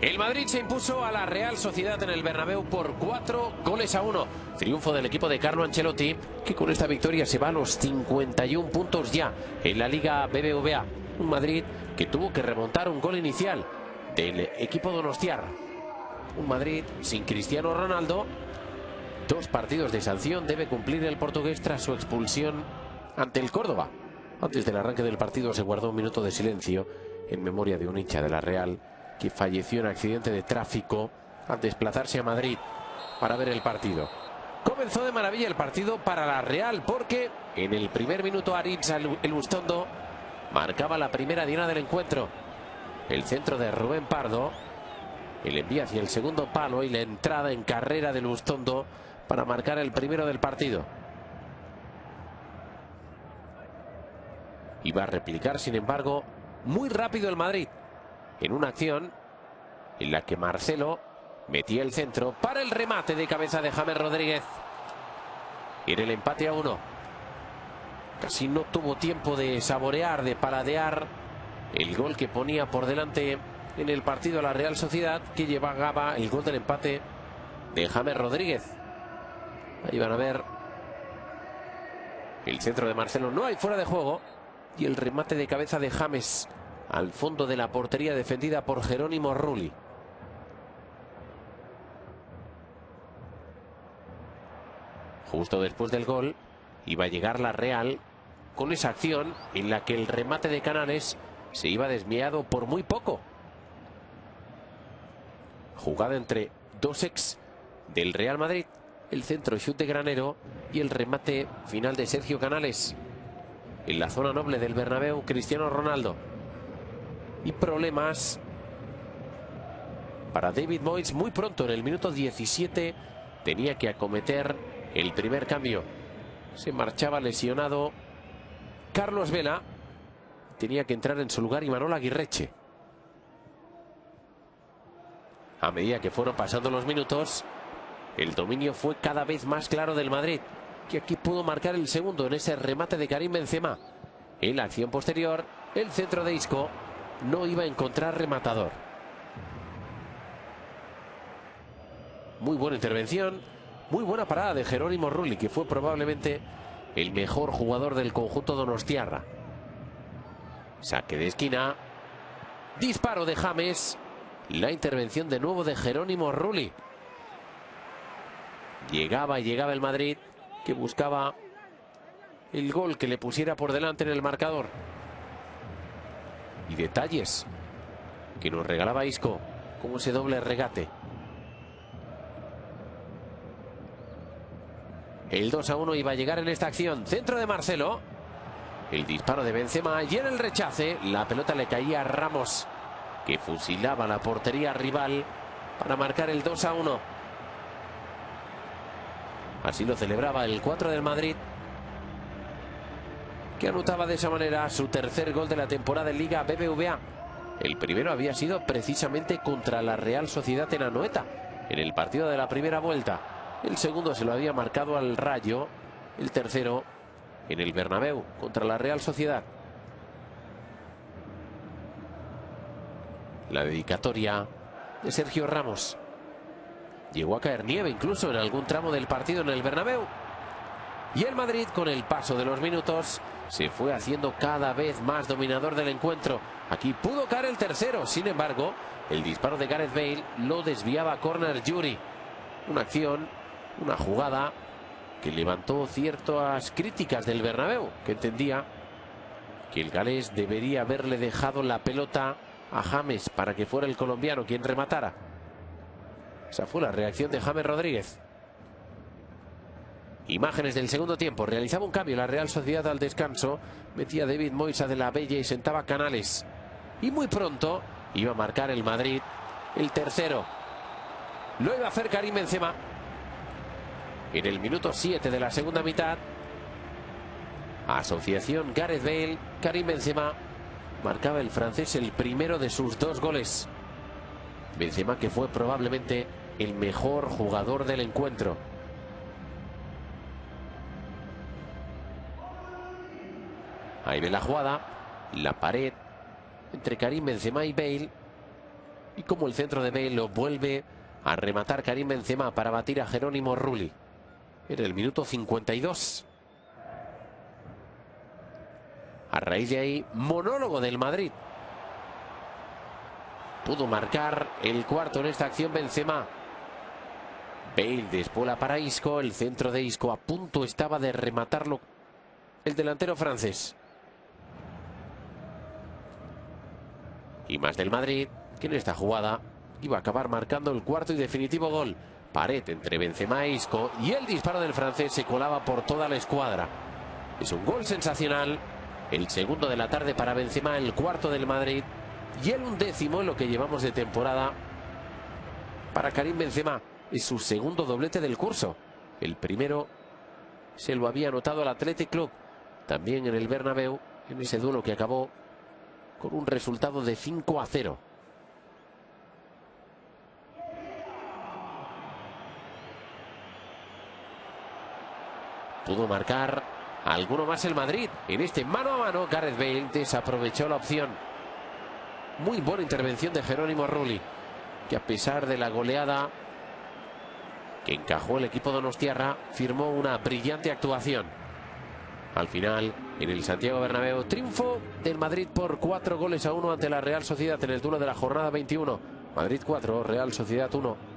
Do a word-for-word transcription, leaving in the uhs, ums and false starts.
El Madrid se impuso a la Real Sociedad en el Bernabéu por cuatro goles a uno. Triunfo del equipo de Carlo Ancelotti, que con esta victoria se va a los cincuenta y un puntos ya en la Liga B B V A. Un Madrid que tuvo que remontar un gol inicial del equipo donostiarra. Un Madrid sin Cristiano Ronaldo. Dos partidos de sanción debe cumplir el portugués tras su expulsión ante el Córdoba. Antes del arranque del partido se guardó un minuto de silencio en memoria de un hincha de la Real que falleció en accidente de tráfico al desplazarse a Madrid para ver el partido. Comenzó de maravilla el partido para la Real porque en el primer minuto Aritz el Bustondo marcaba la primera diana del encuentro. El centro de Rubén Pardo, el envío hacia el segundo palo y la entrada en carrera del Bustondo para marcar el primero del partido. Iba a replicar, sin embargo, muy rápido el Madrid, en una acción en la que Marcelo metía el centro para el remate de cabeza de James Rodríguez. En el empate a uno. Casi no tuvo tiempo de saborear, de paladear el gol que ponía por delante en el partido la Real Sociedad, que llevaba el gol del empate de James Rodríguez. Ahí van a ver el centro de Marcelo. No hay fuera de juego. Y el remate de cabeza de James al fondo de la portería defendida por Jerónimo Rulli. Justo después del gol iba a llegar la Real con esa acción en la que el remate de Canales se iba desviado por muy poco. Jugada entre dos ex del Real Madrid, el centro chut de Granero y el remate final de Sergio Canales. En la zona noble del Bernabéu, Cristiano Ronaldo. Y problemas para David Moyes muy pronto, en el minuto diecisiete, tenía que acometer el primer cambio. Se marchaba lesionado Carlos Vela. Tenía que entrar en su lugar Imanol Aguirreche. A medida que fueron pasando los minutos, el dominio fue cada vez más claro del Madrid, que aquí pudo marcar el segundo en ese remate de Karim Benzema. En la acción posterior, el centro de Isco no iba a encontrar rematador. Muy buena intervención, muy buena parada de Jerónimo Rulli, que fue probablemente el mejor jugador del conjunto donostiarra. Saque de esquina, disparo de James, la intervención de nuevo de Jerónimo Rulli. Llegaba y llegaba el Madrid, que buscaba el gol que le pusiera por delante en el marcador. Y detalles que nos regalaba Isco, como ese doble regate. El dos a uno iba a llegar en esta acción. Centro de Marcelo. El disparo de Benzema y en el rechace la pelota le caía a Ramos, que fusilaba la portería rival para marcar el dos a uno. Así lo celebraba el cuatro del Madrid, que anotaba de esa manera su tercer gol de la temporada en Liga B B V A. El primero había sido precisamente contra la Real Sociedad en Anoeta, en el partido de la primera vuelta. El segundo se lo había marcado al Rayo. El tercero en el Bernabéu contra la Real Sociedad. La dedicatoria de Sergio Ramos. Llegó a caer nieve incluso en algún tramo del partido en el Bernabéu. Y el Madrid, con el paso de los minutos, se fue haciendo cada vez más dominador del encuentro. Aquí pudo caer el tercero. Sin embargo, el disparo de Gareth Bale lo desviaba a córner Yuri. Una acción, una jugada que levantó ciertas críticas del Bernabéu, que entendía que el galés debería haberle dejado la pelota a James para que fuera el colombiano quien rematara. Esa fue la reacción de James Rodríguez. Imágenes del segundo tiempo. Realizaba un cambio la Real Sociedad al descanso. Metía David Moyes de la Bella y sentaba Canales. Y muy pronto iba a marcar el Madrid el tercero. Lo iba a hacer Karim Benzema. En el minuto siete de la segunda mitad. Asociación Gareth Bale, Karim Benzema. Marcaba el francés el primero de sus dos goles. Benzema, que fue probablemente el mejor jugador del encuentro. Ahí ve la jugada, la pared entre Karim Benzema y Bale. Y como el centro de Bale lo vuelve a rematar Karim Benzema para batir a Jerónimo Rulli. En el minuto cincuenta y dos. A raíz de ahí, monólogo del Madrid. Pudo marcar el cuarto en esta acción Benzema. Bale despola para Isco. El centro de Isco a punto estaba de rematarlo el delantero francés. Y más del Madrid, que en esta jugada iba a acabar marcando el cuarto y definitivo gol. Pared entre Benzema e Isco y el disparo del francés se colaba por toda la escuadra. Es un gol sensacional. El segundo de la tarde para Benzema, el cuarto del Madrid y el undécimo en lo que llevamos de temporada para Karim Benzema. Es su segundo doblete del curso. El primero se lo había anotado al Athletic Club, también en el Bernabéu, en ese duelo que acabó con un resultado de cinco a cero. Pudo marcar alguno más el Madrid. En este mano a mano, Gareth Bale desaprovechó la opción. Muy buena intervención de Jerónimo Rulli, que a pesar de la goleada que encajó el equipo donostiarra, firmó una brillante actuación. Al final, en el Santiago Bernabéu, triunfo del Madrid por cuatro goles a uno ante la Real Sociedad en el duelo de la jornada veintiuno. Madrid cuatro, Real Sociedad uno.